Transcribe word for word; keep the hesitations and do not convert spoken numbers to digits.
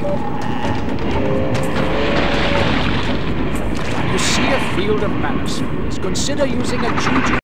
When you see a field of manospheres, consider using a G G